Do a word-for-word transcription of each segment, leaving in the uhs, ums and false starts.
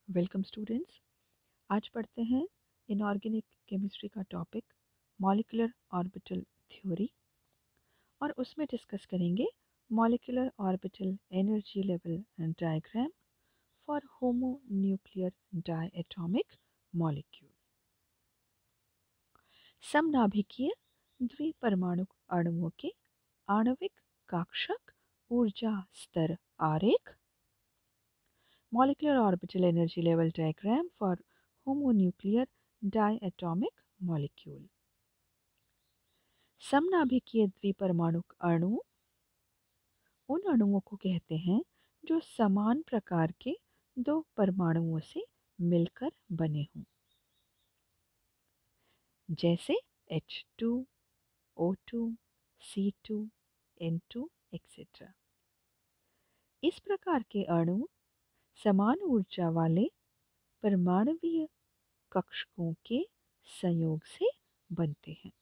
Welcome students. आज पढ़ते हैं इनऑर्गेनिक केमिस्ट्री का टॉपिक मॉलिक्यूलर ऑर्बिटल थ्योरी और उसमें डिस्कस करेंगे molecular orbital energy level diagram for homonuclear diatomic molecule. समनाभिकीय द्विपरमाणु अणुओं के आणविक कक्षक ऊर्जा स्तर आरेख। Molecular orbital energy level diagram for homonuclear diatomic molecule. समनाभिकीय द्विपरमाणु अणु उन अणुओं को कहते हैं जो समान प्रकार के दो परमाणुओं से मिलकर बने हों, जैसे H two, O two, C two, N two et cetera. इस प्रकार के अणु समान ऊर्जा वाले परमाणुवीय कक्षकों के संयोग से बनते हैं।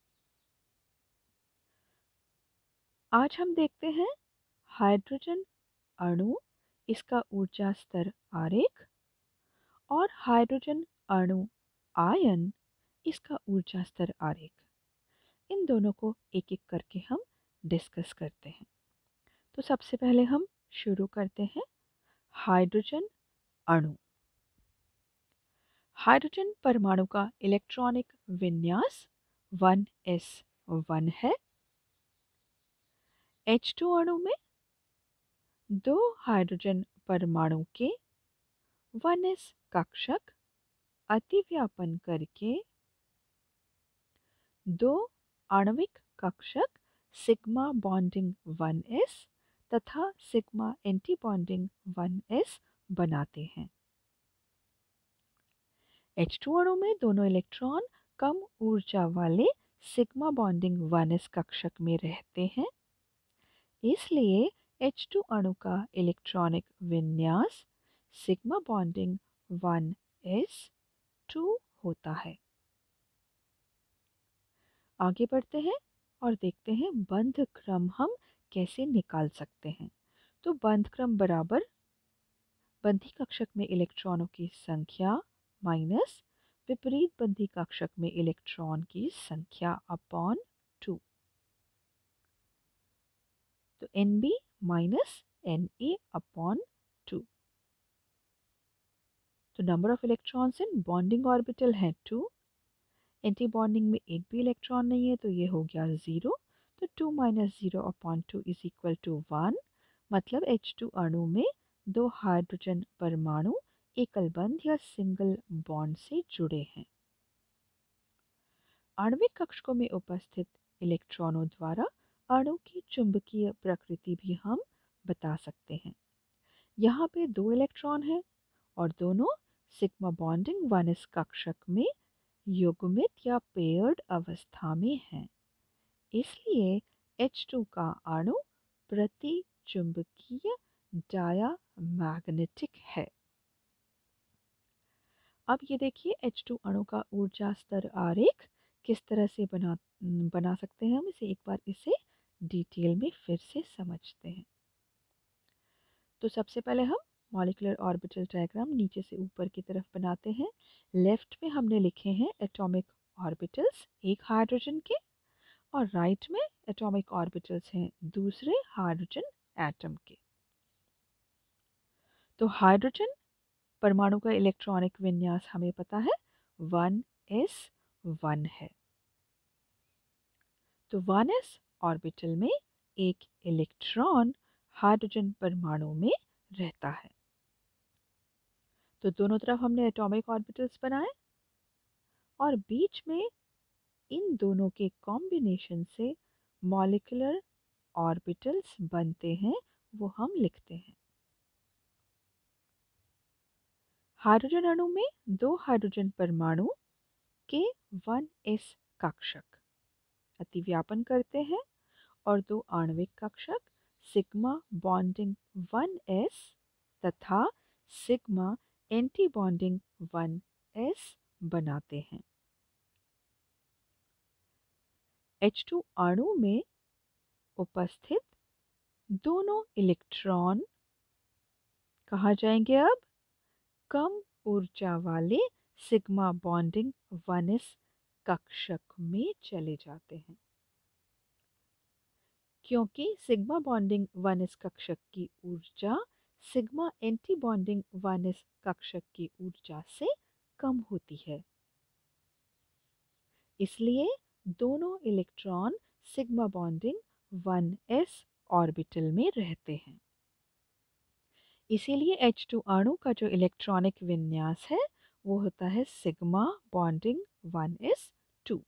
आज हम देखते हैं हाइड्रोजन अणु, इसका ऊर्जा स्तर आरेख, और हाइड्रोजन अणु आयन, इसका ऊर्जा स्तर आरेख। इन दोनों को एक एक करके हम डिस्कस करते हैं। तो सबसे पहले हम शुरू करते हैं हाइड्रोजन अणु। हाइड्रोजन परमाणु का इलेक्ट्रॉनिक विन्यास वन एस वन है। एच टू अणु में दो हाइड्रोजन परमाणु के वन एस कक्षक अतिव्यापन करके दो आणविक कक्षक सिग्मा बॉन्डिंग वन एस तथा sigma antibonding one S बनाते हैं। एच टू अणु में दोनों इलेक्ट्रॉन कम ऊर्जा वाले सिग्मा बॉन्डिंग वन एस कक्षक में रहते हैं, इसलिए एच टू अणु का इलेक्ट्रॉनिक विन्यास sigma bonding one S two होता है। आगे बढ़ते हैं और देखते हैं बंध क्रम हम कैसे निकाल सकते हैं। तो बंध क्रम बराबर बंधी कक्षक में इलेक्ट्रॉनों की संख्या माइनस विपरीत बंधी कक्षक में इलेक्ट्रॉन की संख्या अपॉन टू। तो N B minus N A upon two. तो number of electrons in bonding orbital है टू। एंटी बॉन्डिंग में एक भी इलेक्ट्रॉन नहीं है तो ये हो गया ज़ीरो। तो two minus zero upon two is equal to one. मतलब एच टू अणु में दो हाइड्रोजन परमाणु एकल बंध या सिंगल बॉन्ड से जुड़े हैं। आणविक कक्षकों में उपस्थित इलेक्ट्रॉनों द्वारा अणु की चुंबकीय प्रकृति भी हम बता सकते हैं। यहाँ पे दो इलेक्ट्रॉन हैं और दोनों सिग्मा बॉन्डिंग वन एस कक्षक में युग्मित या पेयर्ड अवस्था में है, इसलिए एच टू का अणु प्रतिचुंबकीय डायामैग्नेटिक है। अब ये देखिए एच टू अणु का ऊर्जा स्तर आरेख किस तरह से बना बना सकते हैं हम इसे एक बार इसे डिटेल में फिर से समझते हैं। तो सबसे पहले हम मॉलिक्यूलर ऑर्बिटल डायग्राम नीचे से ऊपर की तरफ बनाते हैं। लेफ्ट में हमने लिखे हैं एटॉमिक ऑर्बिटल्स एक हाइड्रोजन के, और राइट में एटॉमिक ऑर्बिटल्स हैं दूसरे हाइड्रोजन एटम के। तो हाइड्रोजन परमाणु का इलेक्ट्रॉनिक विन्यास हमें पता है वन एस वन है। तो वन एस ऑर्बिटल में एक इलेक्ट्रॉन हाइड्रोजन परमाणु में रहता है। तो दोनों तरफ हमने एटॉमिक ऑर्बिटल्स बनाए और बीच में इन दोनों के कॉम्बिनेशन से मॉलिक्यूलर ऑर्बिटल्स बनते हैं, वो हम लिखते हैं। हाइड्रोजन अणु में दो हाइड्रोजन परमाणु के वन एस कक्षक अतिव्यापन करते हैं और दो आणविक कक्षक सिग्मा बॉन्डिंग वन एस तथा sigma antibonding one S बनाते हैं। एच टू अणु में उपस्थित दोनों इलेक्ट्रॉन कहाँ जाएंगे? अब कम ऊर्जा वाले सिग्मा बॉन्डिंग वन एस कक्षक में चले जाते हैं। क्योंकि सिग्मा बॉन्डिंग वन एस कक्षक की ऊर्जा sigma antibonding one S कक्षक की ऊर्जा से कम होती है, इसलिए दोनों electron sigma bonding one S orbital में रहते हैं। इसीलिए एच टू अणु का जो इलेक्ट्रॉनिक विन्यास है वो होता है sigma bonding one S two.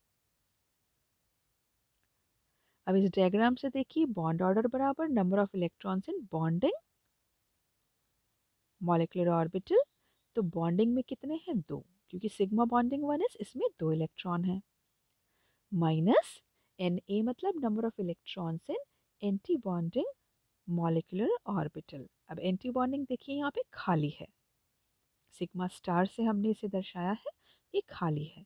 अब इस डायग्राम से देखिए, बॉन्ड ऑर्डर बराबर number of electrons in bonding molecular orbital. तो बॉन्डिंग में कितने हैं? दो, क्योंकि सिग्मा बॉन्डिंग वन एस इसमें दो इलेक्ट्रॉन हैं, माइनस एन ए मतलब number of electrons in antibonding molecular orbital. अब एंटी बॉन्डिंग देखिए यहाँ पे खाली है, सिग्मा स्टार से हमने इसे दर्शाया है, ये खाली है।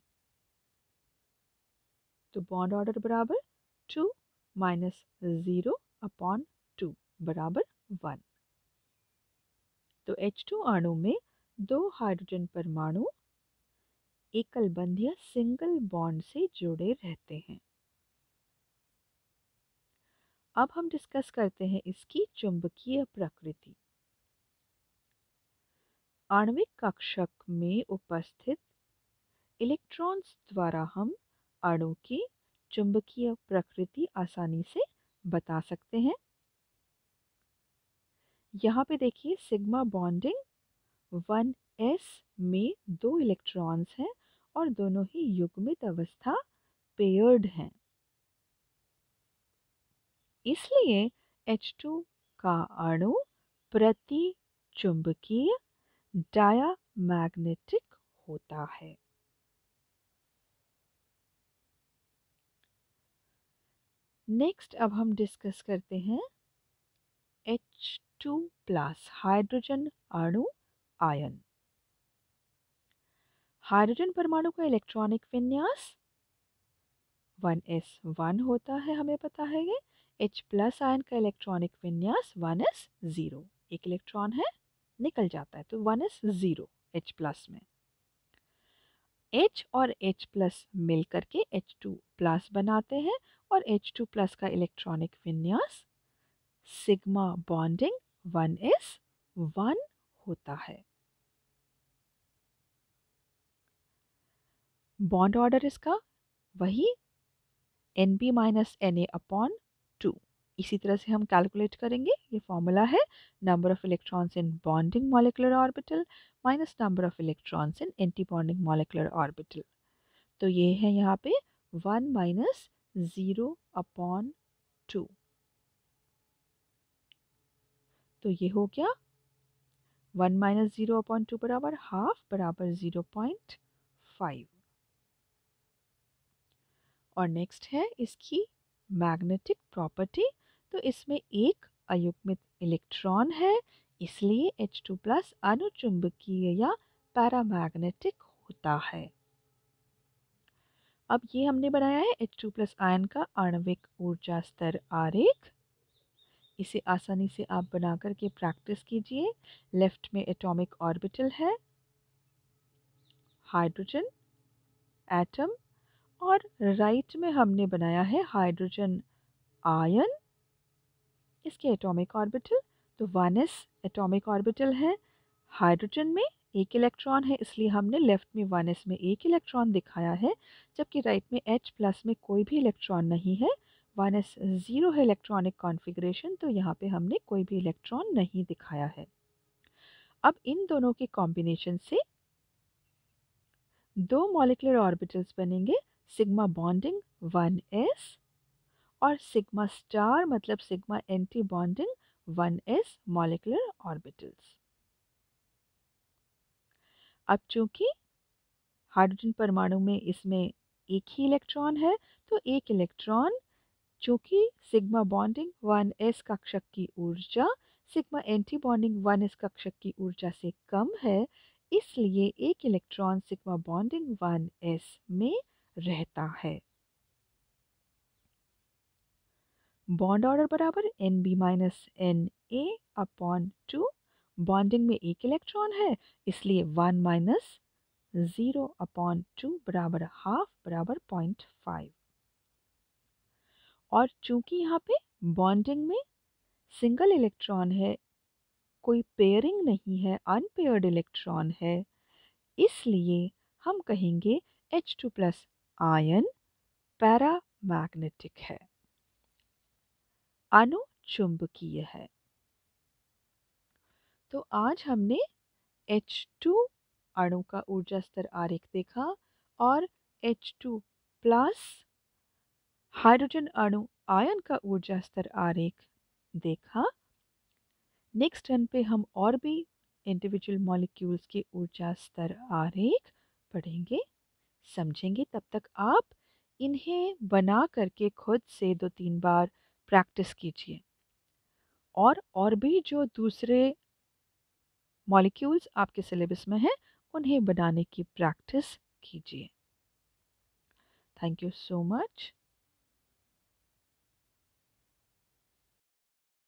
तो बॉन्ड ऑर्डर बराबर two minus zero upon two बराबर वन। तो एच टू अणु में दो हाइड्रोजन परमाणु एकल बंध या सिंगल बॉन्ड से जुड़े रहते हैं। अब हम डिस्कस करते हैं इसकी चुंबकीय प्रकृति। आणविक कक्षक में उपस्थित इलेक्ट्रॉन्स द्वारा हम अणु की चुंबकीय प्रकृति आसानी से बता सकते हैं। यहाँ पे देखिए सिग्मा बॉन्डिंग वन एस में दो इलेक्ट्रॉन्स हैं और दोनों ही युग्मित अवस्था पेयर्ड हैं, इसलिए एच टू का अणु प्रति चुंबकीय डायामैग्नेटिक होता है। नेक्स्ट अब हम डिस्कस करते हैं एच टू प्लस हाइड्रोजन अणु आयन। हाइड्रोजन परमाणु का इलेक्ट्रॉनिक विन्यास वन एस वन होता है, हमें पता है ये। H प्लस आयन का इलेक्ट्रॉनिक विन्यास वन एस ज़ीरो, एक इलेक्ट्रॉन है निकल जाता है, तो one S zero H plus में। H और H प्लस मिलकर के एच टू प्लस बनाते हैं और एच टू प्लस का इलेक्ट्रॉनिक विन्यास sigma bonding one S one होता है। बॉन्ड ऑर्डर इसका वही N B minus N A upon two. इसी तरह से हम कैलकुलेट करेंगे। ये फॉर्मूला है number of electrons in bonding molecular orbital minus number of electrons in antibonding molecular orbital. तो ये है यहाँ पे one minus zero upon two, तो ये हो गया one minus zero upon two बराबर हाफ बराबर ज़ीरो पॉइंट फाइव। और नेक्स्ट है इसकी मैग्नेटिक प्रॉपर्टी। तो इसमें एक अयुग्मित इलेक्ट्रॉन है, इसलिए एच टू प्लस अनुचुंबकीय या पैरामैग्नेटिक होता है। अब ये हमने बनाया है एच टू प्लस आयन का आणविक ऊर्जा स्तर आरेख। इसे आसानी से आप बना करके प्रैक्टिस कीजिए। लेफ्ट में एटॉमिक ऑर्बिटल है, हाइड्रोजन एटम, और राइट में हमने बनाया है हाइड्रोजन आयन, इसके एटॉमिक ऑर्बिटल। तो वन एस एटॉमिक ऑर्बिटल है, हाइड्रोजन में एक इलेक्ट्रॉन है, इसलिए हमने लेफ्ट में वन एस में एक इलेक्ट्रॉन दिखाया है, जबकि राइट में H प्लस में कोई भी इलेक्ट्रॉन नहीं है। वन एस ज़ीरो है इलेक्ट्रॉनिक कॉन्फ़िगरेशन, तो यहाँ पे हमने कोई भी इलेक्ट्रॉन नहीं दिखाया है। अब इन दोनों के कॉम्बिनेशन से दो मॉलिक्यूलर ऑर्बिटल्स बनेंगे, सिग्मा बॉन्डिंग वन एस और सिग्मा स्टार मतलब sigma antibonding one S molecular orbitals. अब चूंकि हाइड्रोजन परमाणु में इसमें एक ही इलेक्ट्रॉन है, तो एक इलेक्ट्रॉन चूंकि सिग्मा बॉन्डिंग वन एस कक्षक की ऊर्जा sigma antibonding one S कक्षक की ऊर्जा से कम है, इसलिए एक electron sigma bonding one S में रहता है। बॉन्ड ऑर्डर बराबर N B minus N A upon two, bonding में एक इलेक्ट्रॉन है, इसलिए one minus zero upon two बराबर हाफ बराबर पॉइंट फाइव। और चूंकि यहाँ पे बॉन्डिंग में सिंगल इलेक्ट्रॉन है, कोई पेयरिंग नहीं है, अनपेयर्ड इलेक्ट्रॉन है, इसलिए हम कहेंगे H two plus ion paramagnetic है, अनुचुंबकीय है। तो आज हमने एच टू अणु का ऊर्जा स्तर आरेख देखा और एच टू प्लस हाइड्रोजन अणु आयन का ऊर्जा स्तर आरेख देखा। नेक्स्ट टर्न पे हम और भी इंडिविजुअल मॉलिक्यूल्स के ऊर्जा स्तर आरेख पढ़ेंगे, समझेंगे। तब तक आप इन्हें बना करके खुद से दो तीन बार प्रैक्टिस कीजिए और और भी जो दूसरे मॉलिक्यूल्स आपके सिलेबस में हैं उन्हें बनाने की प्रैक्टिस कीजिए। Thank you so much.